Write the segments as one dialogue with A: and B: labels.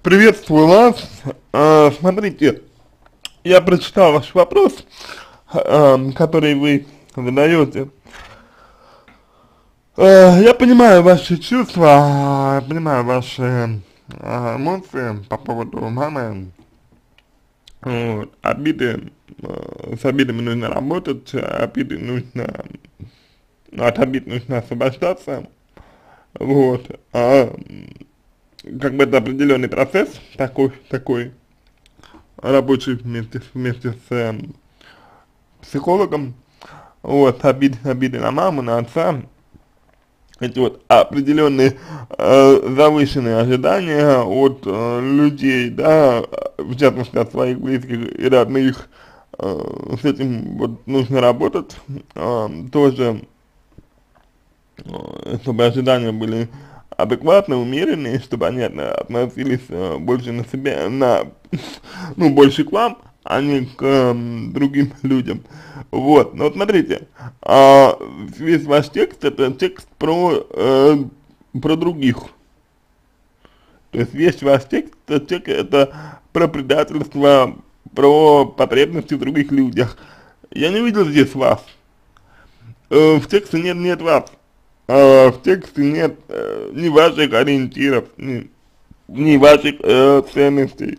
A: Приветствую вас. Смотрите, я прочитал ваш вопрос, который вы задаете. Я понимаю ваши чувства, понимаю ваши эмоции по поводу мамы. Вот, с обидами нужно работать, от обид нужно освобождаться. Вот. Как бы это определенный процесс такой рабочий вместе с психологом. Вот, обиды на маму, на отца, эти вот определенные завышенные ожидания от людей, да, в частности от своих близких и родных, с этим вот нужно работать, тоже, чтобы ожидания были адекватные, умеренные, чтобы они относились больше на себя, ну, больше к вам, а не к другим людям. Вот, но вот смотрите, весь ваш текст — это текст про других. То есть весь ваш текст это про предательство, про потребности в других людях. Я не видел здесь вас. В тексте нет вас. В тексте нет ни ваших ориентиров, ни ваших ценностей.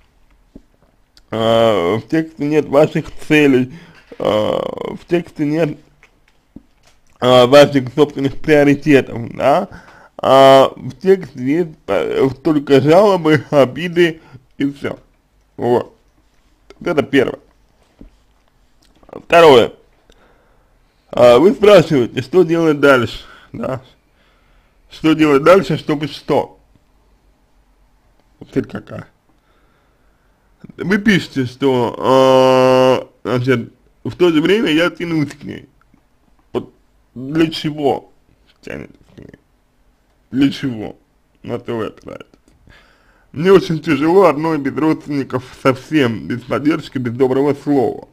A: В тексте нет ваших целей, в тексте нет ваших собственных приоритетов, да, в тексте есть только жалобы, обиды и все. Вот. Это первое. Второе. Вы спрашиваете, что делать дальше, да? Что делать дальше, чтобы что? Вот цель какая. Вы пишете, что, значит, в то же время я тянусь к ней. Вот для чего тянетесь к ней? Для чего? На то вы отправитесь. Мне очень тяжело одной без родственников, совсем без поддержки, без доброго слова.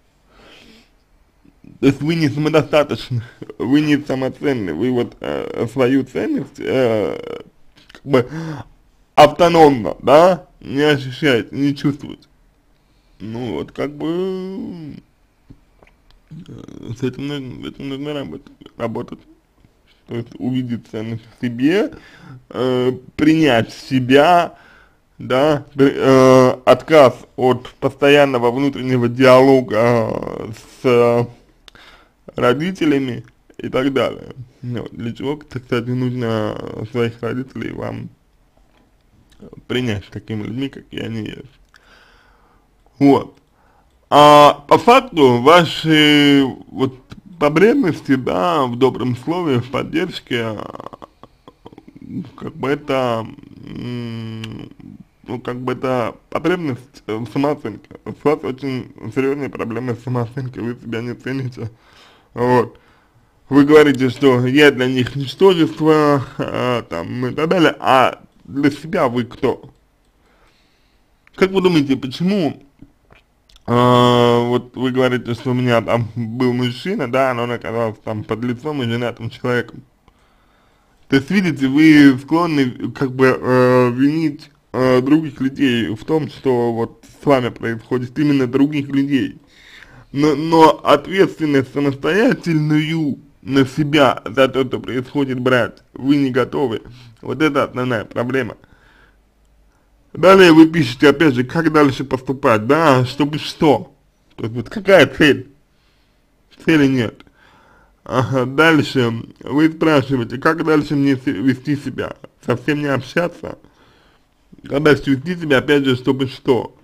A: То есть вы не самодостаточны, вы не самоценны, вы вот свою ценность как бы автономно, да, не ощущаете, не чувствуете. Ну вот как бы с этим нужно работать. То есть увидеть ценность в себе, принять себя, да, отказ от постоянного внутреннего диалога с родителями и так далее. Вот. Для чего, кстати, нужно своих родителей вам принять такими людьми, какие они есть. Вот. А по факту ваши вот потребности, да, в добром слове, в поддержке, как бы это, ну, как бы это потребность в самооценке. У вас очень серьезные проблемы с самооценкой, вы себя не цените. Вот. Вы говорите, что я для них ничтожество, там, и так далее, а для себя вы кто? Как вы думаете, почему, вот вы говорите, что у меня там был мужчина, да, но он оказался там подлецом и женатым человеком. То есть, видите, вы склонны как бы винить других людей в том, что вот с вами происходит, именно других людей. Но ответственность самостоятельную на себя за то, что происходит, брать вы не готовы. Вот это основная проблема. Далее вы пишете, опять же, как дальше поступать, да, чтобы что? То есть вот какая цель? Цели нет. Ага, дальше вы спрашиваете, как дальше мне вести себя? Совсем не общаться? Как дальше вести себя, опять же, чтобы что?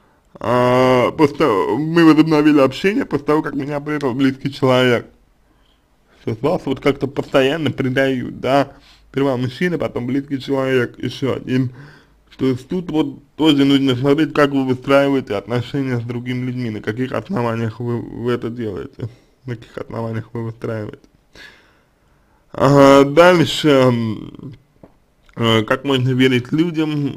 A: Мы возобновили общение после того, как меня предал близкий человек. То есть вас вот как-то постоянно предают, да? Сперва мужчина, потом близкий человек, еще один. То есть тут вот тоже нужно смотреть, как вы выстраиваете отношения с другими людьми, на каких основаниях вы это делаете, на каких основаниях вы выстраиваете. Дальше, как можно верить людям,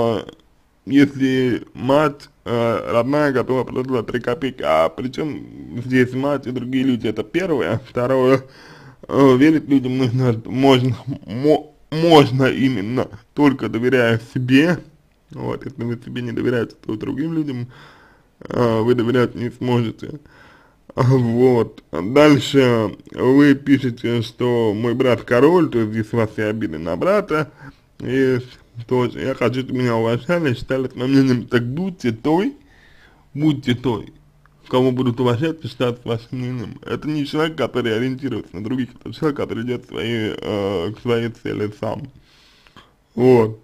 A: если мать родная готова просто за 3 копейки, а причем здесь мать и другие люди, это первое. Второе, верить людям нужно, можно именно только доверяя себе, Вот, если вы себе не доверяете, то другим людям вы доверять не сможете. Вот. Дальше вы пишете, что мой брат король, то есть здесь у вас и обиды на брата, и тоже я хочу, чтобы меня уважали, считали с моим мнением, так будьте той, кого будут уважать и считать вашим мнением. Это не человек, который ориентируется на других, это человек, который идет к своей цели сам. Вот.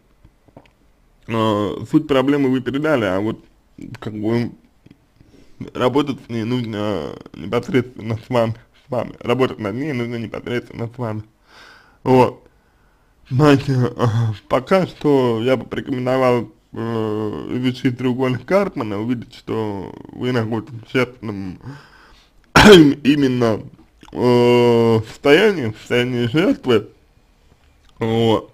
A: Суть проблемы вы передали, а вот как бы работать с ней нужно непосредственно с вами. Работать над ней нужно непосредственно с вами. Вот. Знаете, пока что я бы порекомендовал изучить треугольник Карпмана, увидеть, что вы находитесь в общественном именно в состоянии жертвы, вот.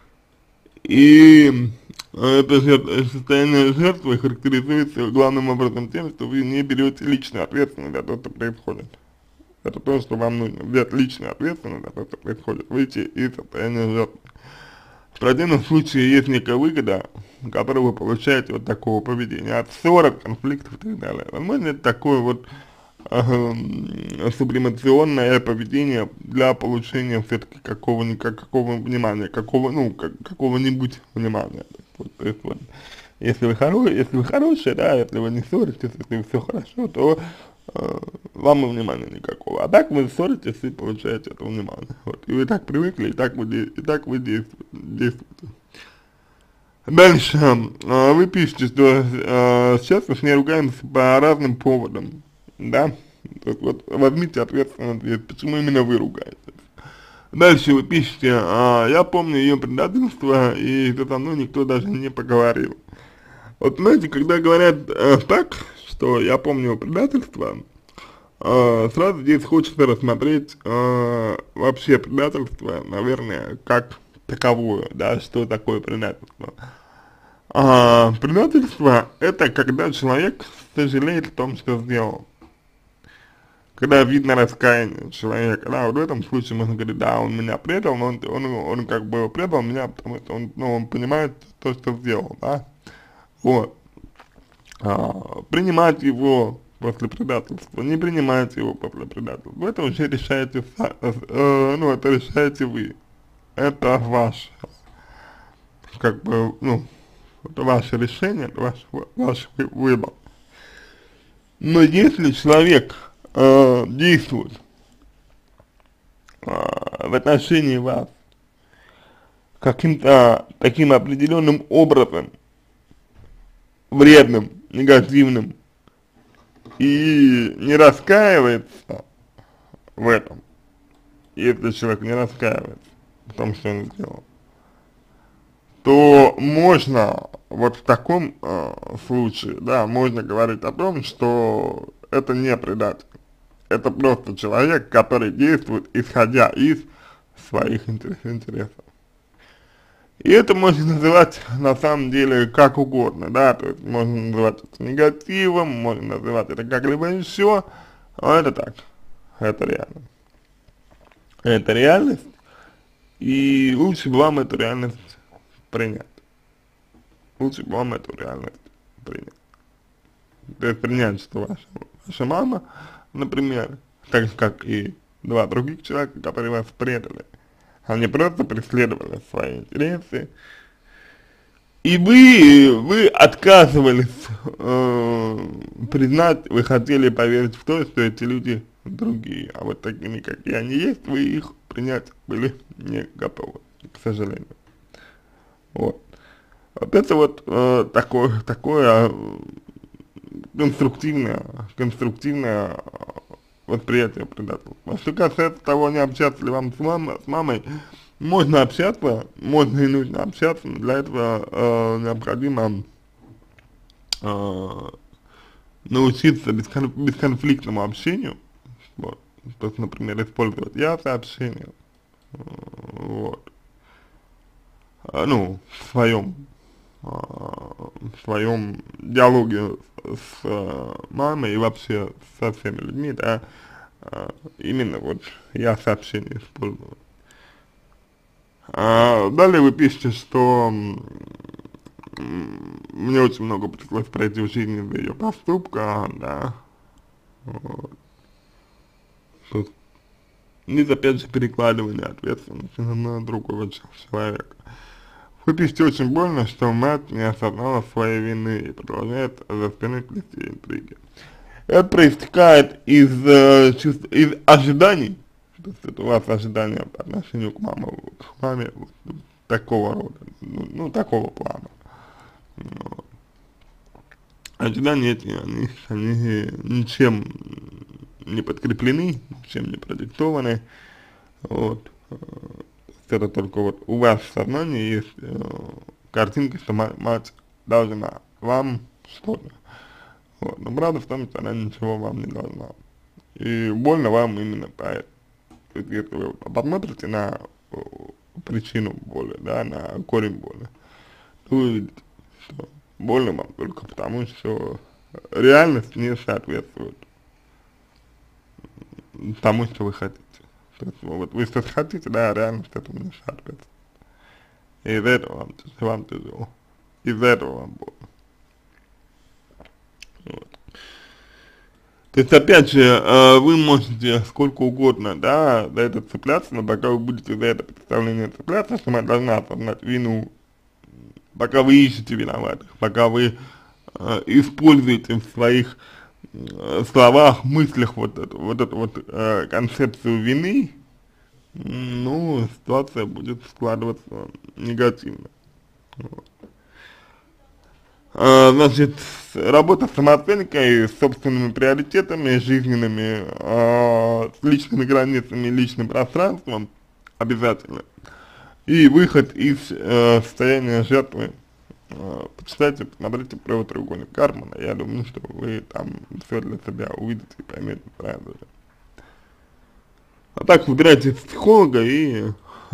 A: И это состояние жертвы характеризуется главным образом тем, что вы не берете личную ответственность за то, что происходит. Это то, что вам нужно, взять личную ответственность за то, что происходит, выйти из состояния жертвы. В противном случае есть некая выгода, которую вы получаете от такого поведения, от ссор, от конфликтов и так далее. Возможно, это такое вот сублимационное поведение для получения все-таки какого внимания, какого-нибудь внимания. То есть вот, если вы хорошие, да, если вы не ссоритесь, если все хорошо, то вам и внимания никакого. А так вы ссоритесь и получаете это внимание. Вот. И вы так привыкли, и так вы действуете. Дальше, вы пишете, что сейчас мы с ней ругаемся по разным поводам, да, то есть вот возьмите ответственность, почему именно вы ругаетесь. Дальше вы пишете, я помню ее предательство, и со мной никто даже не поговорил. Вот знаете, когда говорят так, что я помню предательство, сразу здесь хочется рассмотреть вообще предательство, наверное, как таковое, да, что такое предательство. Предательство — это когда человек сожалеет о том, что сделал. Когда видно раскаяние человека, да, вот в этом случае можно говорить, да, он меня предал, но он как бы предал меня, потому что он понимает то, что сделал, да, вот. Принимать его после предательства, не принимать его после предательства, это уже решаете, это решаете вы, это ваше, как бы, это ваше решение, это ваш выбор. Но если человек действует в отношении вас каким-то таким определенным образом, вредным, негативным, и не раскаивается в этом, если человек не раскаивается в том, что он сделал, то можно вот в таком случае, да, можно говорить о том, что это не предатель. Это просто человек, который действует, исходя из своих интересов. И это можно называть, на самом деле, как угодно, да, то есть можно называть это негативом, можно называть это как-либо еще, но это так, это реально. Это реальность, и лучше бы вам эту реальность принять. Лучше бы вам эту реальность принять. То есть принять, что ваша мама, например, так же как и два других человека, которые вас предали, они просто преследовали свои интересы, и вы отказывались признать, вы хотели поверить в то, что эти люди другие, а вот такими, какие они есть, вы их принять были не готовы, к сожалению. Вот. Вот это вот такое конструктивное восприятие предательства. Что касается того, не общаться ли вам с мамой, можно общаться, можно и нужно общаться, но для этого необходимо научиться бесконфликтному общению, вот, то есть, например, использовать я-сообщение, вот, в своем диалоге с мамой и вообще со всеми людьми, да, именно вот я сообщение использую. Далее вы пишете, что мне очень много пришлось пройти в жизни за ее поступка, да, вот. Тут нет, опять же, перекладывания ответственности на другого человека. Вы пишете очень больно, что мать не осознала своей вины и продолжает за спиной плести интриги. Это проистекает из чувств, из ожиданий, то есть это у вас ожидания по отношению к маме вот, такого рода, ну такого плана. Вот. Ожидания эти, они ничем не подкреплены, ничем не продиктованы, вот. Это только вот у вас в сознании есть картинка, что мать должна вам что-то. Вот. Но правда в том, что она ничего вам не должна. И больно вам именно поэтому. То есть, если вы посмотрите на причину боли, да, на корень боли, то вы увидите, что больно вам только потому, что реальность не соответствует тому, что вы хотите. То есть, вот вы что-то хотите, да, реальность этому не соответствует. И из-за этого вам тяжело. Из-за этого вам больно. Вот. То есть, опять же, вы можете сколько угодно, да, за это цепляться, но пока вы будете за это представление цепляться, что мать должна осознать вину, пока вы ищете виноватых, пока вы используете в своих словах, мыслях вот эту концепцию вины, ну, ситуация будет складываться негативно. Вот. Значит, работа с самооценкой, с собственными приоритетами, жизненными, с личными границами, личным пространством обязательно. И выход из состояния жертвы. Почитайте, посмотрите «Правый треугольник Карпмана», я думаю, что вы там все для себя увидите и поймете правильно. А так выбирайте психолога и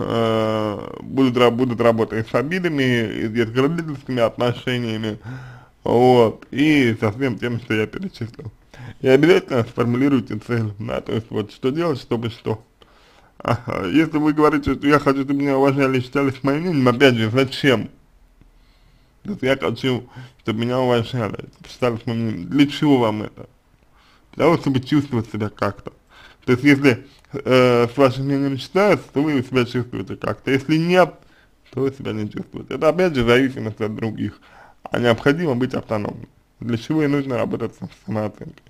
A: будут работать с обидами, с родительскими отношениями, вот, и со всем тем, что я перечислил. И обязательно сформулируйте цель, да, то есть вот что делать, чтобы что. Если вы говорите, что я хочу, чтобы меня уважали и считались моим мнением, опять же, зачем? То есть я хочу, чтобы меня уважали, считались моим мнением. Для чего вам это? Для того, чтобы чувствовать себя как-то. То есть если с вашим мнением считается, то вы себя чувствуете как-то. Если нет, то вы себя не чувствуете. Это опять же зависимость от других. А необходимо быть автономным. Для чего и нужно работать с самооценкой.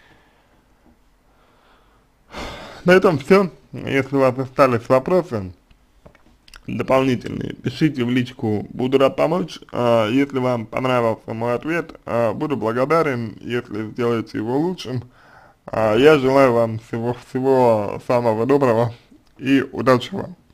A: На этом все. Если у вас остались вопросы дополнительные, пишите в личку, буду рад помочь. Если вам понравился мой ответ, буду благодарен, если сделаете его лучшим. Я желаю вам всего самого доброго и удачи вам.